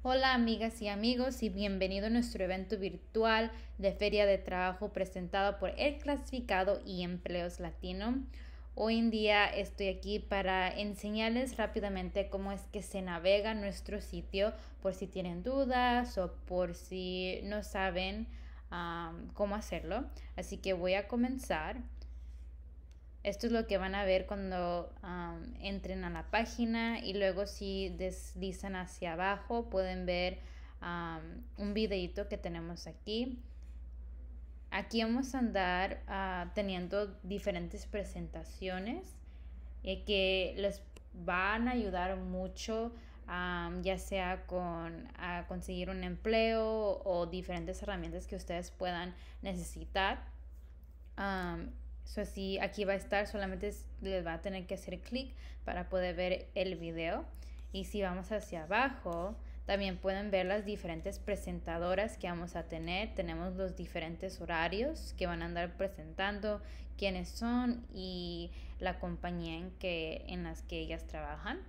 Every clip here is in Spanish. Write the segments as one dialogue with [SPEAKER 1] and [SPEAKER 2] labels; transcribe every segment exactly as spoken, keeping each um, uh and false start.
[SPEAKER 1] Hola amigas y amigos y bienvenido a nuestro evento virtual de Feria de Trabajo presentado por El Clasificado y Empleos Latino. Hoy en día estoy aquí para enseñarles rápidamente cómo es que se navega nuestro sitio por si tienen dudas o por si no saben um, cómo hacerlo. Así que voy a comenzar. Esto es lo que van a ver cuando um, entren a la página y luego si deslizan hacia abajo pueden ver um, un videito que tenemos aquí. Aquí vamos a andar uh, teniendo diferentes presentaciones eh, que les van a ayudar mucho, um, ya sea con a conseguir un empleo o diferentes herramientas que ustedes puedan necesitar. Um, So, si aquí va a estar, solamente les va a tener que hacer clic para poder ver el video. Y si vamos hacia abajo, también pueden ver las diferentes presentadoras que vamos a tener. Tenemos los diferentes horarios que van a andar presentando, quiénes son y la compañía en, que, en las que ellas trabajan.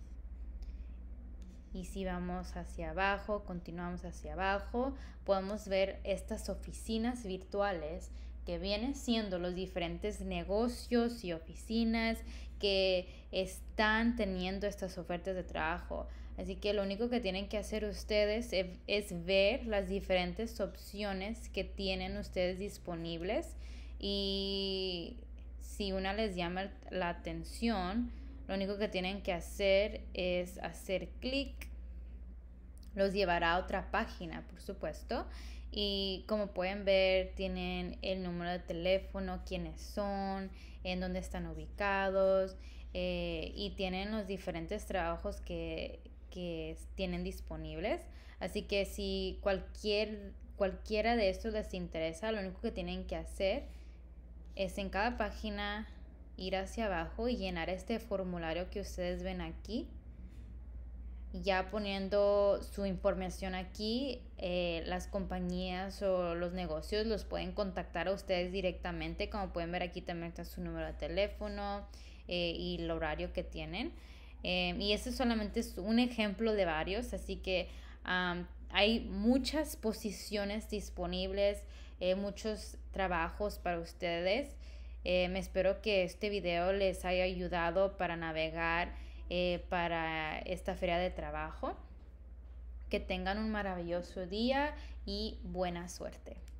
[SPEAKER 1] Y si vamos hacia abajo, continuamos hacia abajo, podemos ver estas oficinas virtuales que vienen siendo los diferentes negocios y oficinas que están teniendo estas ofertas de trabajo. Así que lo único que tienen que hacer ustedes es, es ver las diferentes opciones que tienen ustedes disponibles y si una les llama la atención, lo único que tienen que hacer es hacer clic. Los llevará a otra página, por supuesto. Y como pueden ver, tienen el número de teléfono, quiénes son, en dónde están ubicados eh, y tienen los diferentes trabajos que, que tienen disponibles. Así que si cualquier, cualquiera de estos les interesa, lo único que tienen que hacer es en cada página ir hacia abajo y llenar este formulario que ustedes ven aquí. Ya poniendo su información aquí, eh, las compañías o los negocios los pueden contactar a ustedes directamente. Como pueden ver, aquí también está su número de teléfono eh, y el horario que tienen. Eh, y ese solamente es un ejemplo de varios, así que um, hay muchas posiciones disponibles, eh, muchos trabajos para ustedes. Eh, me espero que este video les haya ayudado para navegar eh, para esta feria de trabajo. Que tengan un maravilloso día y buena suerte.